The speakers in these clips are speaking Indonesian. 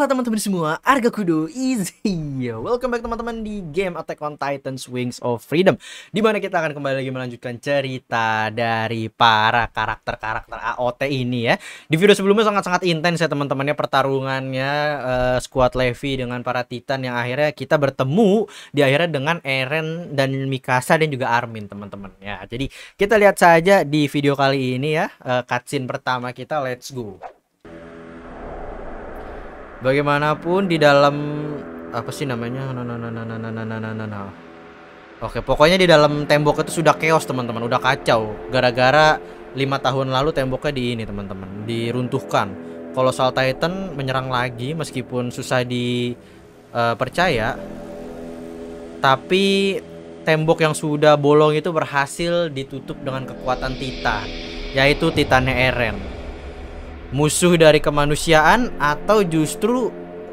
Halo teman-teman semua, Arga Kudo Easy. Welcome back teman-teman di game Attack on Titans Wings of Freedom, dimana kita akan kembali lagi melanjutkan cerita dari para karakter-karakter AOT ini ya. Di video sebelumnya sangat-sangat intens ya teman-temannya, pertarungannya squad Levi dengan para Titan yang akhirnya kita bertemu di akhirnya dengan Eren dan Mikasa dan juga Armin teman-teman ya. Jadi kita lihat saja di video kali ini ya, cutscene pertama kita, let's go. Bagaimanapun di dalam apa sih namanya? Oke, pokoknya di dalam tembok itu sudah chaos teman-teman, udah kacau. Gara-gara 5 tahun lalu temboknya di ini teman-teman, diruntuhkan. Colossal Titan menyerang lagi meskipun susah dipercaya. Tapi tembok yang sudah bolong itu berhasil ditutup dengan kekuatan Titan, yaitu Titannya Eren. Musuh dari kemanusiaan atau justru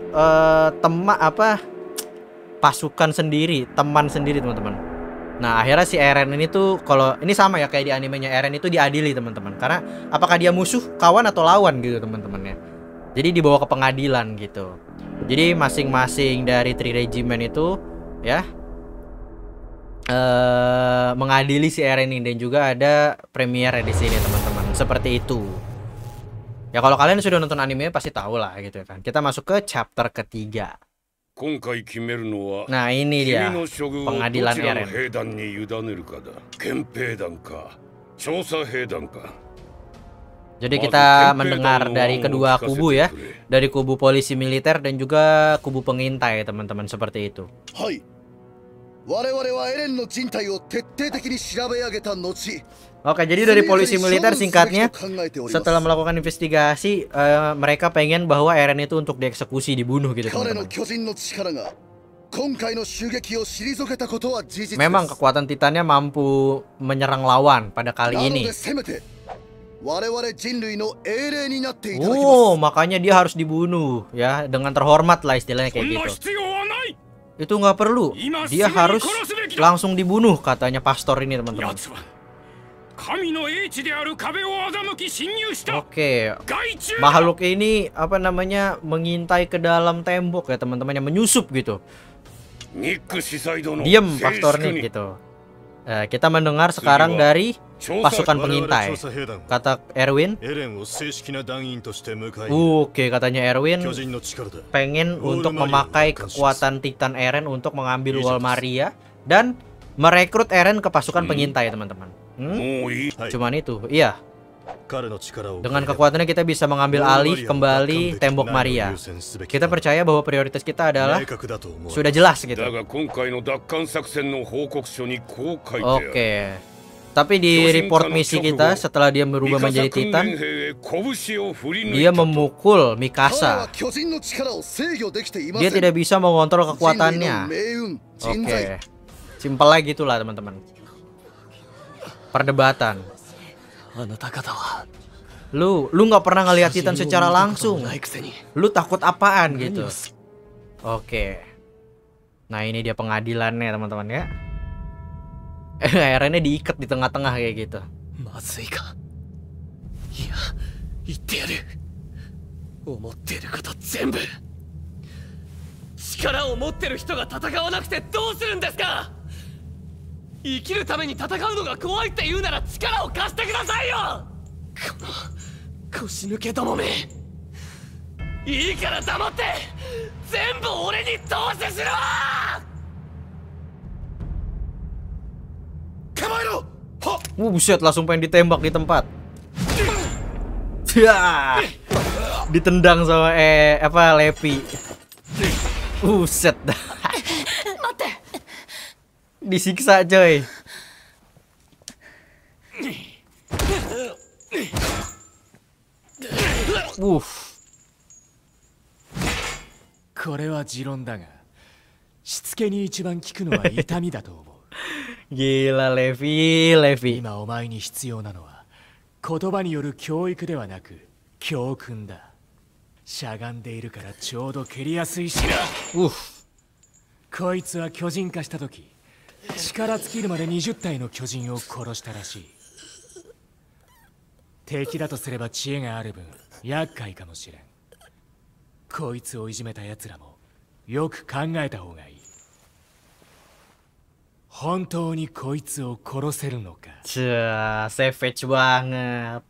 pasukan sendiri, teman sendiri teman-teman. Nah akhirnya si Eren ini tuh, kalau ini sama ya kayak di animenya, Eren itu diadili teman-teman, karena apakah dia musuh, kawan atau lawan gitu teman-temannya. Jadi dibawa ke pengadilan gitu. Jadi masing-masing dari Three Regiment itu ya mengadili si Eren ini, dan juga ada premiere di sini teman-teman, seperti itu. Ya kalau kalian sudah nonton animenya pasti tahu lah gitu kan. Kita masuk ke chapter ketiga. Nah ini dia pengadilan Eren. Jadi kita mendengar dari kedua kubu ya, dari kubu polisi militer dan juga kubu pengintai teman-teman, seperti itu. Oke, jadi dari polisi militer singkatnya, setelah melakukan investigasi, mereka pengen bahwa Eren itu untuk dieksekusi, dibunuh gitu teman-teman. Memang kekuatan Titannya mampu menyerang lawan pada kali ini. Oh, makanya dia harus dibunuh ya, dengan terhormat lah istilahnya kayak gitu. Itu nggak perlu, dia harus langsung dibunuh katanya pastor ini teman-teman. Oke, makhluk ini apa namanya, mengintai ke dalam tembok ya teman-teman, yang menyusup gitu. Diam pastor nih gitu. Kita mendengar sekarang dari pasukan pengintai, kata Erwin. Oke, katanya Erwin pengen untuk memakai kekuatan Titan Eren untuk mengambil Wall Maria dan merekrut Eren ke pasukan pengintai teman-teman. Cuman itu, iya. Dengan kekuatannya kita bisa mengambil alih kembali tembok Maria. Kita percaya bahwa prioritas kita adalah sudah jelas gitu. Oke. Tapi di report misi kita, setelah dia berubah menjadi Titan, dia memukul Mikasa. Dia tidak bisa mengontrol kekuatannya. Oke. Simpel aja gitulah teman-teman. Perdebatan. Lu nggak pernah ngelihat Titan secara langsung. Lu takut apaan gitu. Oke. Nah ini dia pengadilannya teman-teman ya. Erennya diikat di tengah-tengah kayak gitu. Buset, langsung pengen ditembak di tempat. Ditendang sama Levi. Buset. Disiksa coy. Gila Levi. こいつをいじめた奴らもよく考えた方がいい。本当にこいつを殺せるのか。 savage banget.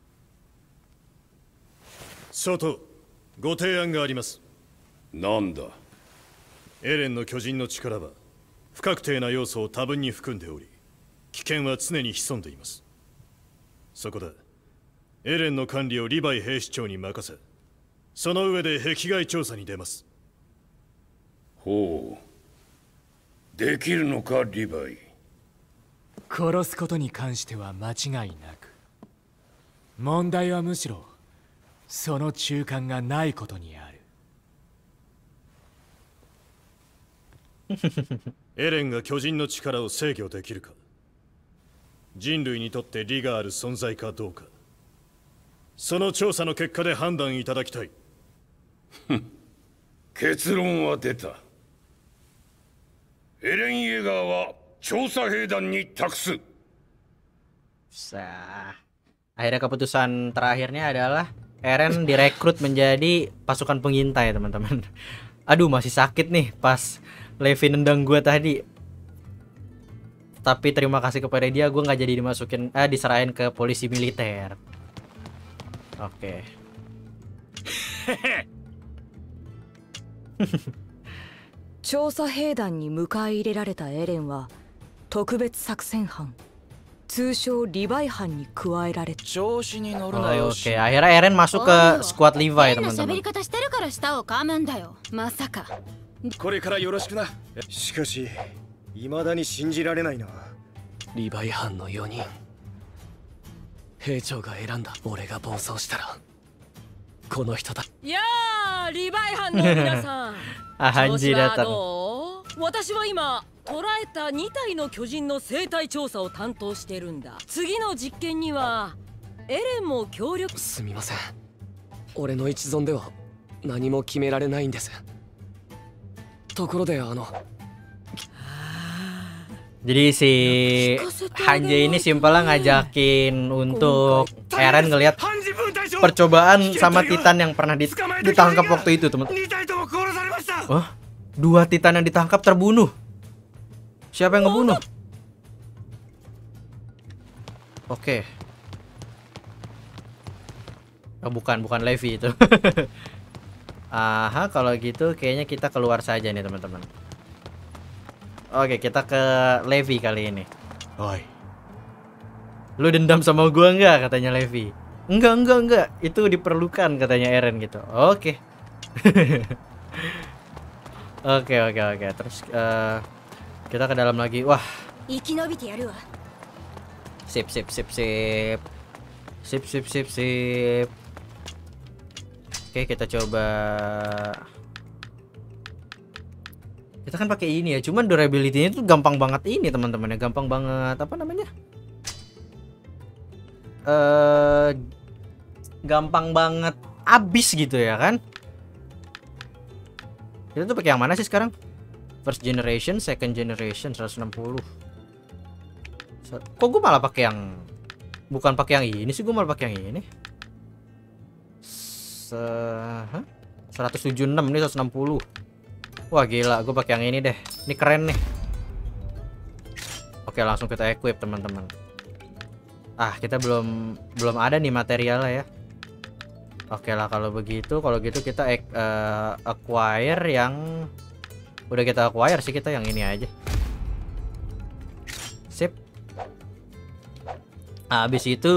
諸島、ご提案があります。 なんだ。 エレンの巨人の力は不確定な要素を多分に含んでおり、危険は常に潜んでいます。そこでエレンの管理をリヴァイ兵士長に任せ、その上で壁外調査に出ます。 ほう。できるのか、リヴァイ。 殺すことに関しては間違いなく、問題はむしろその中間がないことにある。 エレンが巨人の力を制御できるか、人類にとって利がある存在かどうか、その調査の結果で判断いただきたい。 結論は出た。エレン・イェガーは調査兵団に託す。 Akhirnya keputusan terakhirnya adalah Eren direkrut menjadi pasukan pengintai, teman-teman. Aduh, masih sakit nih pas Levi nendang gue tadi. Tapi terima kasih kepada dia, gue nggak jadi diserahin ke polisi militer. Oke. 調査兵団に迎え入れられたエレンは特別作戦班、通称リヴァイ班に加えられた。調子に乗るなよ。 Oke, akhirnya Eren masuk ke squad Levi, 喋 teman-teman. り方してるから舌を噛むんだよ。まさか。 これからよろしくな。しかし未だに信じられないな。 リヴァイ班の4人、兵長が選んだ。俺が暴走したらこの人だ。 いやー、リヴァイ班の皆さん調子はどう？私は今捕らえた2体の巨人の生態調査を担当してるんだ。次の実験にはエレンも協力。 すみません、俺の一存では何も決められないんです。ところで Jadi si Hanji ini simpelnya ngajakin untuk Eren ngelihat percobaan sama Titan yang pernah ditangkap waktu itu, teman. Oh, 2 Titan yang ditangkap terbunuh. Siapa yang ngebunuh? Oke. Oh, bukan Levi itu. Aha, kalau gitu kayaknya kita keluar saja nih, teman-teman. Oke, kita ke Levi kali ini. Oi, lu dendam sama gua nggak? Katanya Levi. Enggak. Itu diperlukan katanya Eren gitu. Oke. Oke. Terus kita ke dalam lagi. Wah. Sip. Oke, kita coba. Kita kan pakai ini ya, cuman durability-nya tuh gampang banget ini, teman-teman ya. Gampang banget apa namanya? Gampang banget abis gitu ya kan? Kita tuh pakai yang mana sih sekarang? First generation, second generation 160. Kok gue malah pakai yang bukan pakai yang ini sih, gue malah pakai yang ini. 176 ini 160. Wah gila, gue pakai yang ini deh. Ini keren nih. Oke, langsung kita equip, teman-teman. Kita belum ada nih materialnya ya. Oke lah kalau gitu kita acquire yang udah kita acquire sih, kita yang ini aja. Sip. Habis itu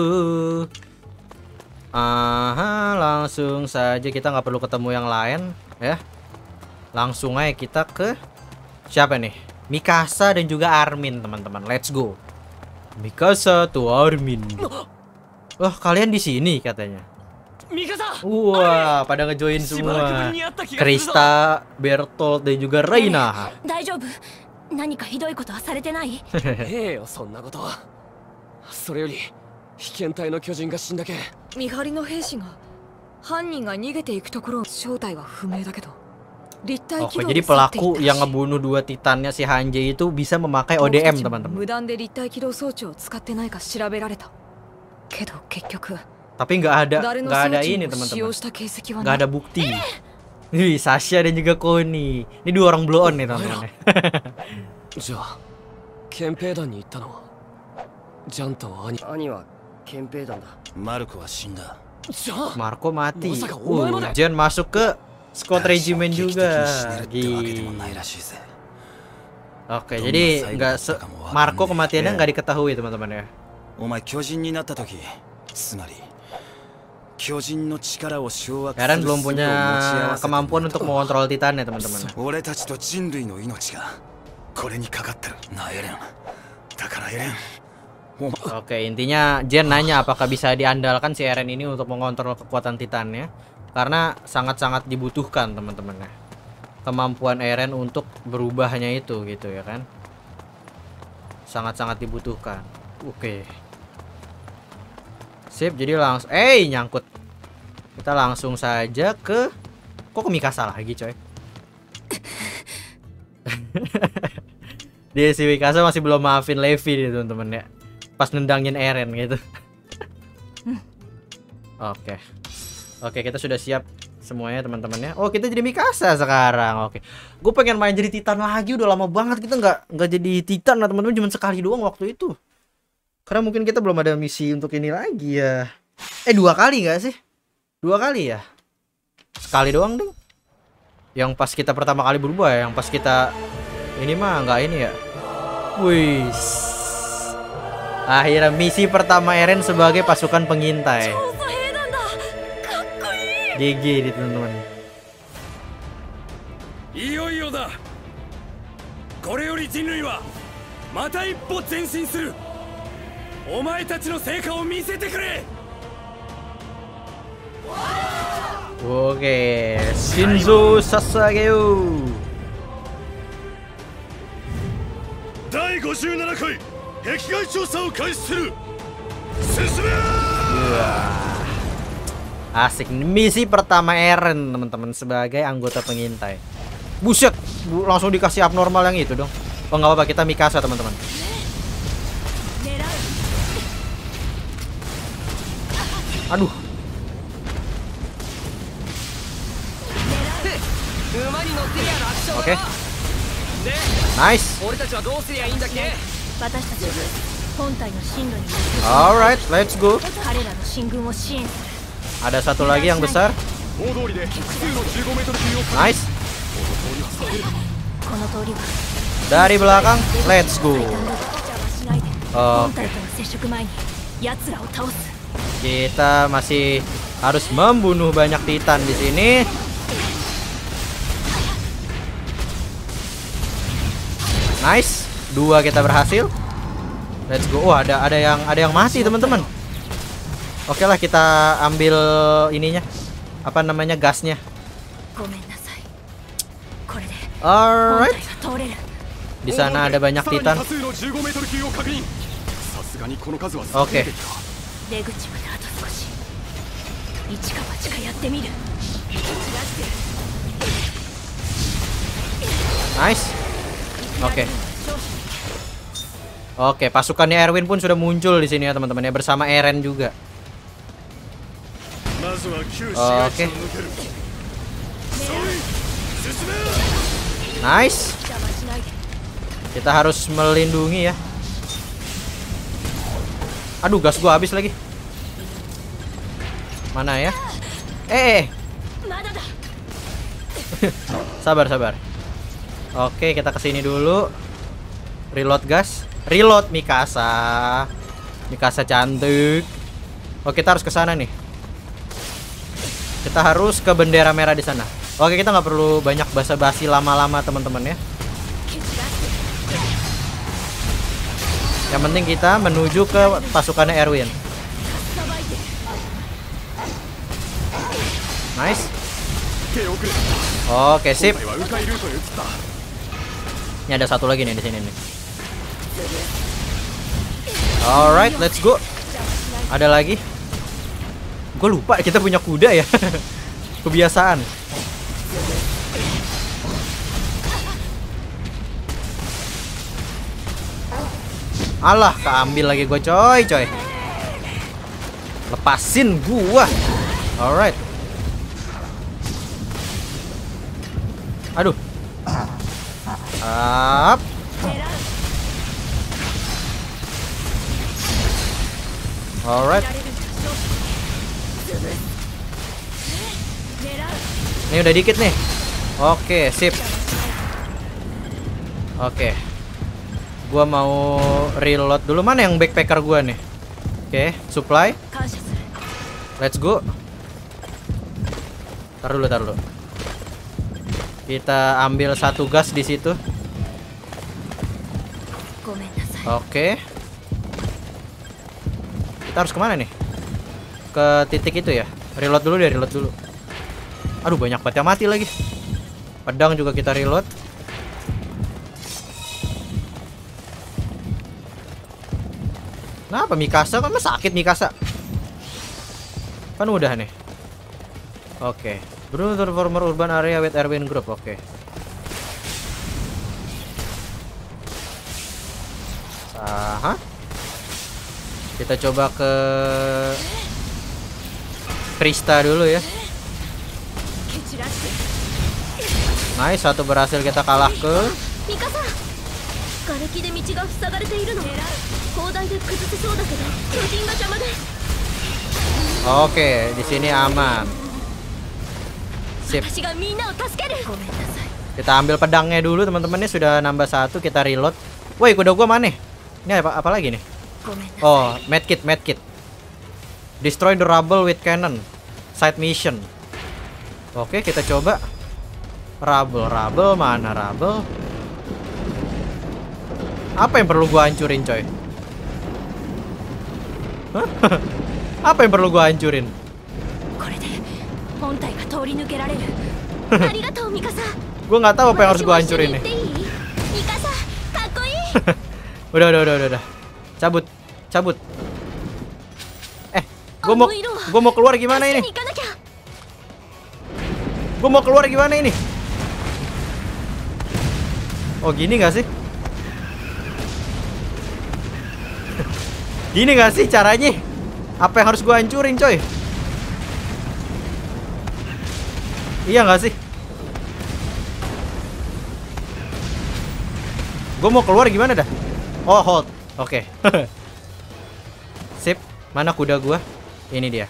langsung saja, kita nggak perlu ketemu yang lain ya. Langsung aja kita ke siapa nih? Mikasa dan juga Armin, teman-teman. Let's go. Mikasa to Armin. Wah, kalian di sini katanya. Wah, pada ngejoin semua. Krista, Bertolt dan juga Reina. Oke, jadi pelaku yang ngebunuh 2 titannya si Hanji itu bisa memakai ODM, teman-teman. Tapi nggak ada ini, teman-teman. Nggak ada bukti. Wih, Sasha dan juga Connie. Ini 2 orang blow on nih teman-teman. じゃあ憲兵団に行ったのはジャンと兄。 兄は憲兵団だ。 マルコは死んだ。 じゃあ Marco mati. Masa kau mulai mana? Jen masuk ke squad regiment juga. ってわけでもないらしいぜ。 Oke, jadi Marco kematiannya nggak diketahui teman-teman ya. お前巨人になった時、つまり巨人の力を掌握する Eren belum punya kemampuan untuk mengontrol Titan ya teman-teman. 俺たちと人類の命がこれにかかってる。なエレン。だからエレン。 Oke, intinya Jen nanya apakah bisa diandalkan si Eren ini untuk mengontrol kekuatan Titannya, karena sangat-sangat dibutuhkan teman-teman ya. Kemampuan Eren untuk berubahnya itu gitu ya kan. Sangat-sangat dibutuhkan. Oke. Sip, jadi langsung nyangkut. Kita langsung saja ke Mikasa lagi, coy. Dia si Mikasa masih belum maafin Levi nih teman-teman ya. Pas nendangin Eren gitu. Oke, kita sudah siap semuanya teman-temannya. Oh, kita jadi Mikasa sekarang. Oke. Gue pengen main jadi Titan lagi, udah lama banget kita nggak jadi Titan lah teman-teman, cuma sekali doang waktu itu. Karena mungkin kita belum ada misi untuk ini lagi ya. 2 kali nggak sih? 2 kali ya? Sekali doang deh. Yang pas kita pertama kali berubah ya, yang pas kita ini mah nggak ini ya. Wih. Akhirnya misi pertama Eren sebagai pasukan pengintai. GG nih teman-teman. いよいよだ。これより人類はまた一歩前進する。お前たちの成果を見せてくれ。 Oke, Shinzo Sasageo. 第57回壁外調査を開始する。進め。 Asik, misi pertama Eren teman-teman sebagai anggota pengintai. Buset, langsung dikasih abnormal yang itu dong. Oh nggak apa-apa, kita Mikasa teman-teman. Aduh. Oke. Nice. Alright, let's go. Ada satu lagi yang besar. Nice. Dari belakang, let's go. Oke. Kita masih harus membunuh banyak Titan di sini. Nice. 2 kita berhasil. Let's go. Oh, ada yang mati, teman-teman. Oke lah, kita ambil ininya. Apa namanya? Gasnya. Alright. Di sana ada banyak Titan. Oke. Nice. Oke. Oke, pasukannya Erwin pun sudah muncul di sini ya teman-teman ya, bersama Eren juga. Oke. Nice. Kita harus melindungi ya. Aduh, gas gua habis lagi. Mana ya? Sabar. Oke, kita kesini dulu. Reload gas. Reload Mikasa. Mikasa cantik. Oh, kita harus ke sana nih. Kita harus ke bendera merah di sana. Oke, kita nggak perlu banyak basa-basi lama-lama teman-teman ya. Yang penting kita menuju ke pasukannya Erwin. Nice. Oke, sip. Ini ada satu lagi nih di sini nih. Alright, let's go. Ada lagi. Gue lupa kita punya kuda ya. Kebiasaan. Alah, keambil lagi gue coy. Lepasin gua. Alright. Aduh. Up. Alright. Ini udah dikit nih. Oke, sip. Oke. Gua mau reload dulu. Mana yang backpacker gua nih? Oke, supply. Let's go. Taruh dulu. Kita ambil satu gas di situ. Oke. Kita harus kemana nih? Ke titik itu ya. Reload dulu deh, reload dulu. Aduh, banyak banget yang mati lagi. Pedang juga kita reload. Kenapa Mikasa? Kan sakit Mikasa. Kan udah nih. Oke. Bruno former urban area with Erwin Group. Oke. Aha. Kita coba ke Krista dulu ya. Nice, satu berhasil kita kalah ke. Oke, di sini aman. Sip. Kita ambil pedangnya dulu teman-teman, ini sudah nambah satu, kita reload. Woi, kuda gua mana? Ini apa lagi nih? Oh, medkit. Destroy the rubble with cannon. Side mission. Oke, kita coba. Rubble mana rubble? Apa yang perlu gua hancurin, coy? Apa yang perlu gua hancurin? Gua nggak tahu apa yang harus gua hancurin nih. Udah. Cabut. Gua mau keluar gimana ini? Oh, gini nggak sih? Gini nggak sih caranya? Apa yang harus gua hancurin, coy? Iya nggak sih? Gua mau keluar gimana dah? Oh, hold. Oke. Sip. Mana kuda gua? Ini dia.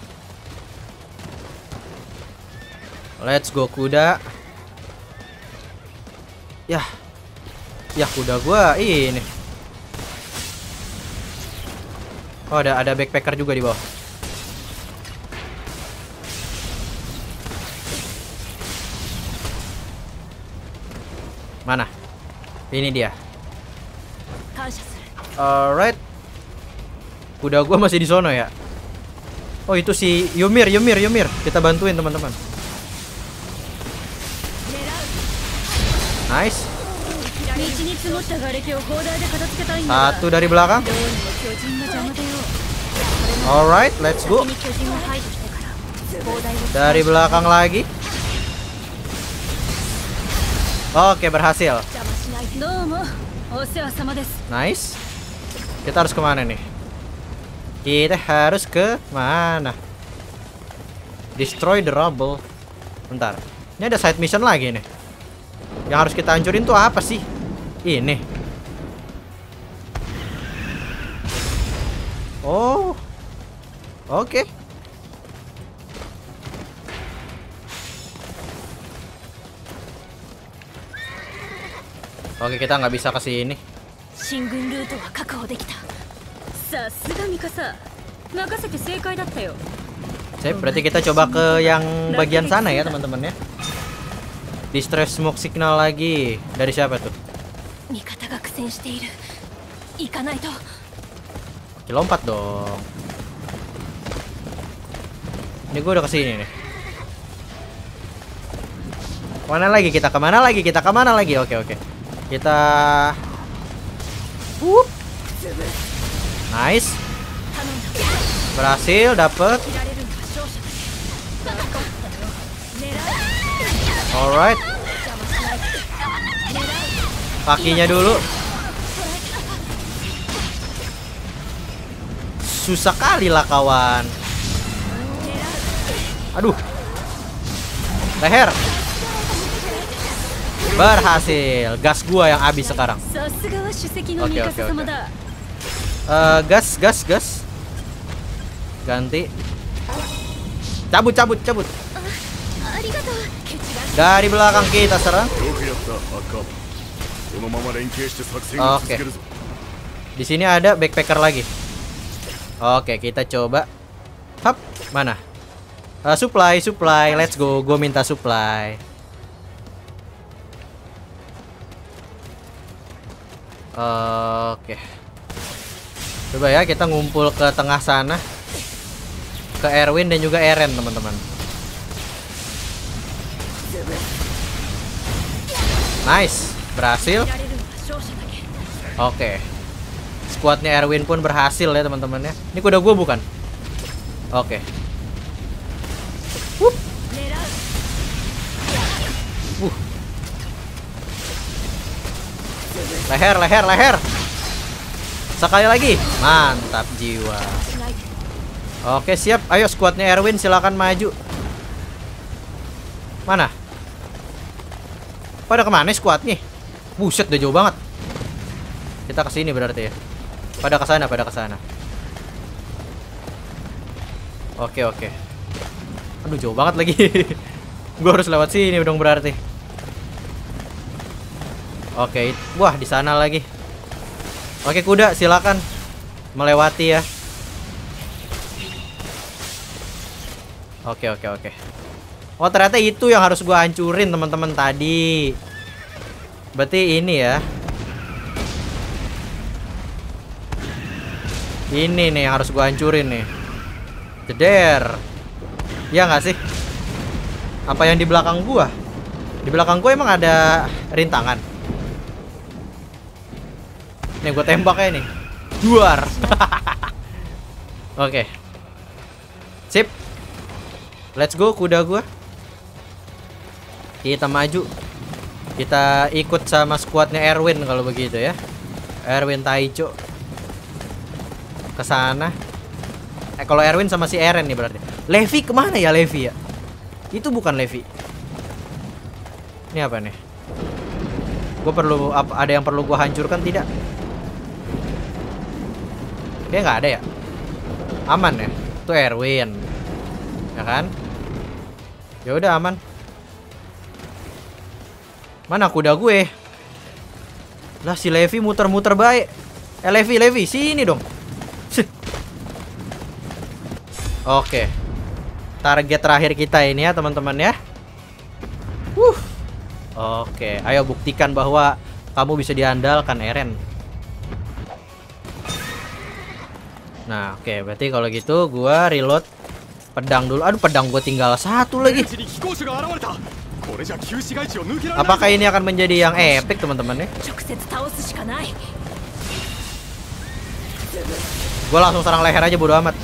Let's go kuda. Ya kuda gua ini. Oh, ada backpacker juga di bawah. Mana? Ini dia. Alright. Kuda gua masih di sono ya. Oh, itu si Ymir. Kita bantuin teman-teman. Nice. Satu dari belakang. Alright, let's go. Dari belakang lagi. Oke, berhasil. Nice. Kita harus kemana nih? Kita harus ke mana? Destroy the rubble. Bentar. Ini ada side mission lagi nih. Yang harus kita hancurin tuh apa sih? Ini. Oh. Oke. Oke, kita nggak bisa ke sini. Sip, berarti kita coba ke yang bagian sana ya teman-teman ya. Distress smoke signal lagi. Dari siapa tuh? Oke, lompat dong. Ini gue udah kesini nih. Kemana lagi? Oke. Kita nice. Berhasil dapet. Alright. Kakinya dulu. Susah kali lah kawan. Aduh. Leher. Berhasil. Gas gua yang habis sekarang. Oke. Gas. Ganti. Cabut. Dari belakang kita serang. Oke. Di sini ada backpacker lagi. Oke, kita coba. Hap, mana? Supply. Let's go. Gue minta supply. Oke. Coba ya kita ngumpul ke tengah sana. Ke Erwin dan juga Eren, teman-teman. Nice, berhasil. Oke. Squadnya Erwin pun berhasil ya, teman-teman ya. Ini kuda gue bukan? Oke. Leher. Sekali lagi. Mantap jiwa. Oke, siap. Ayo squadnya Erwin silakan maju. Mana? Pada kemana squadnya? Buset, udah jauh banget. Kita kesini berarti ya. Pada kesana. Oke. Aduh, jauh banget lagi. Gua harus lewat sini dong berarti. Oke, wah di sana lagi. Oke, kuda silakan melewati ya. Oke. Oh, ternyata itu yang harus gua hancurin, teman-teman, tadi. Berarti ini ya. Ini nih yang harus gua hancurin nih. Jeder. Ya nggak sih? Apa yang di belakang gua? Di belakang gua emang ada rintangan. Nih gua tembaknya nih. Duar. Oke. Sip. Let's go kuda gua. Kita maju. Kita ikut sama squadnya Erwin kalau begitu ya. Erwin Taicho. Kesana. Kalau Erwin sama si Eren nih berarti. Levi kemana ya Levi ya? Itu bukan Levi. Ini apa nih? Gue perlu ada yang perlu gue hancurkan tidak? Kayaknya nggak ada ya. Aman ya. Itu Erwin. Ya kan? Ya udah aman. Mana kuda gue? Lah si Levi muter-muter baik. Levi sini dong. Oke. Target terakhir kita ini ya teman-teman ya. Oke, ayo buktikan bahwa kamu bisa diandalkan, Eren. Nah, oke, berarti kalau gitu gua reload pedang dulu. Aduh, pedang gua tinggal satu lagi. Apakah ini akan menjadi yang epic, teman-teman ya? Gua langsung serang leher aja, bodo amat.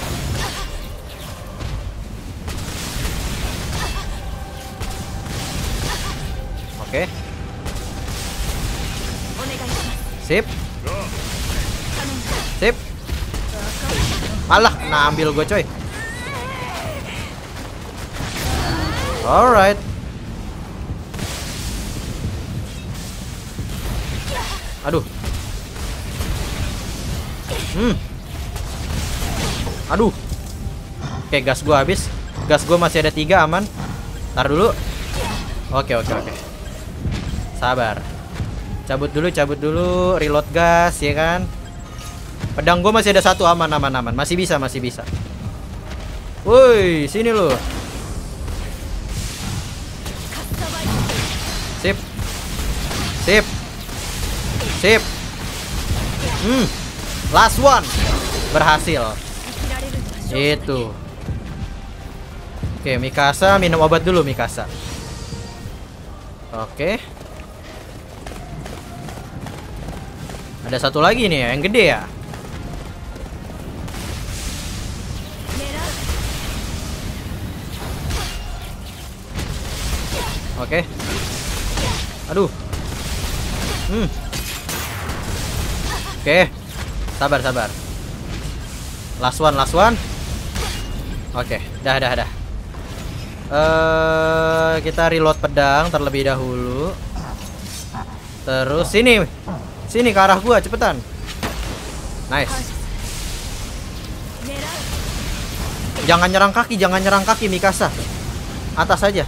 Oke. Sip. Alah, nah ambil gue coy. Alright. Aduh. Aduh. Oke, gas gue habis. Gas gue masih ada 3, aman. Ntar dulu. Oke. Sabar. Cabut dulu, reload gas ya kan. Pedang gue masih ada 1, aman. Masih bisa. Woi, sini lu. Sip. Last one. Berhasil. Itu. Oke, Mikasa minum obat dulu, Mikasa. Oke. Ada satu lagi nih yang gede ya. Oke. Aduh. Oke. Sabar. Last one. Oke, dah. Kita reload pedang terlebih dahulu. Terus sini. Sini ke arah gua, cepetan. Nice. Jangan nyerang kaki Mikasa. Atas aja.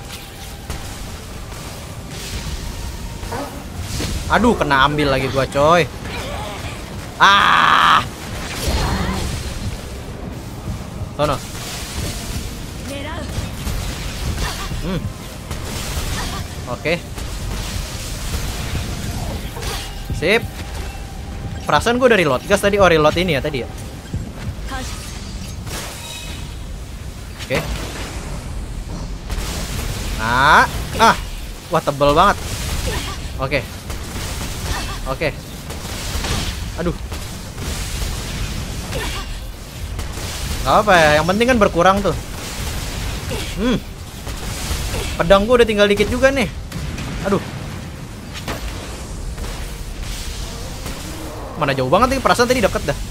Aduh, kena ambil lagi gua, coy. Ah. Sono. Oke. Sip. Perasaan gue udah reload gas tadi. Oh, reload ini ya tadi ya. Oke. Nah. Wah, tebel banget. Oke. Oke. Aduh. Gak apa ya, yang penting kan berkurang tuh. Pedang gue udah tinggal dikit juga nih. Aduh. Mana jauh banget nih, perasaan tadi deket dah.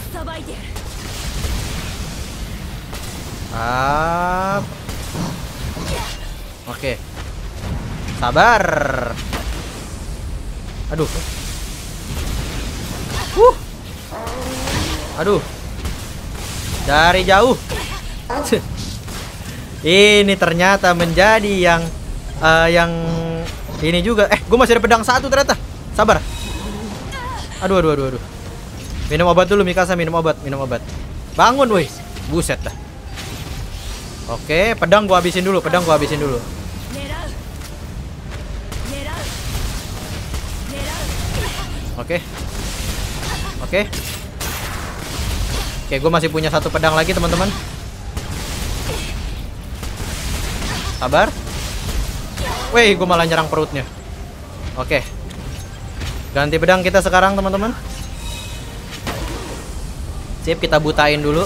Oke. Sabar. Aduh. Aduh. Dari jauh. Ini ternyata menjadi yang ini juga. Gue masih ada pedang satu ternyata. Sabar. Aduh. Minum obat dulu Mikasa, minum obat. Bangun woi. Buset dah. Oke, pedang gua habisin dulu. Oke, gue masih punya satu pedang lagi, teman-teman. Sabar. Wih, gue malah nyerang perutnya. Oke. Ganti pedang kita sekarang, teman-teman. Sip, kita butain dulu.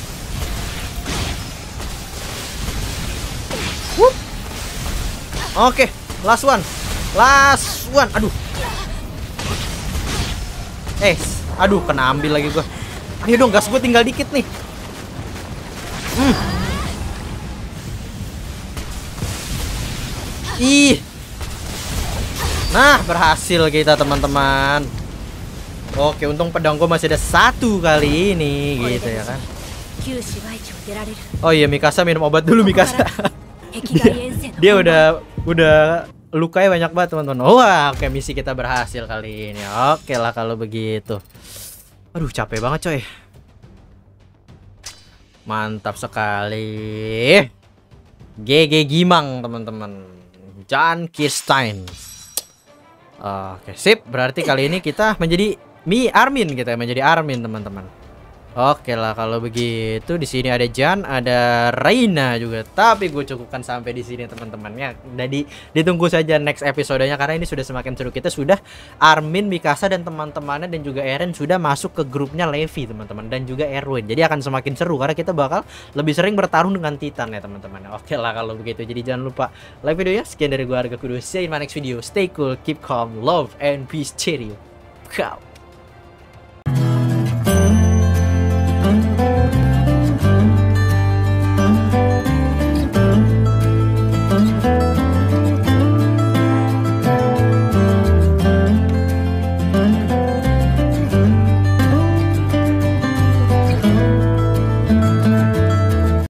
Oke, last one. Aduh. Aduh, kena ambil lagi gua. Ayo dong, gas gue tinggal dikit nih. Nah, berhasil kita, teman-teman. Oke, untung pedang gue masih ada satu kali ini, gitu ya kan. Oh iya, Mikasa minum obat dulu, Mikasa. dia udah lukanya banyak banget, teman-teman. Wah, oke, misi kita berhasil kali ini. Oke lah kalau begitu. Aduh, capek banget, coy. Mantap sekali. GG Gimang, teman-teman. Jan Kirstein. Oke, sip. Berarti kali ini kita menjadi Armin, kita menjadi Armin, teman-teman. Oke lah kalau begitu. Di sini ada Jan, ada Reina juga. Tapi gue cukupkan sampai di sini, teman-teman ya. Jadi ditunggu saja next episodenya karena ini sudah semakin seru. Kita sudah Armin, Mikasa dan teman-temannya dan juga Eren sudah masuk ke grupnya Levi, teman-teman, dan juga Erwin. Jadi akan semakin seru karena kita bakal lebih sering bertarung dengan Titan ya, teman-teman. Oke lah kalau begitu. Jadi jangan lupa like videonya. Sekian dari gue, Arga Kudu. See you in my next video. Stay cool, keep calm, love and peace. Cheerio. Ciao.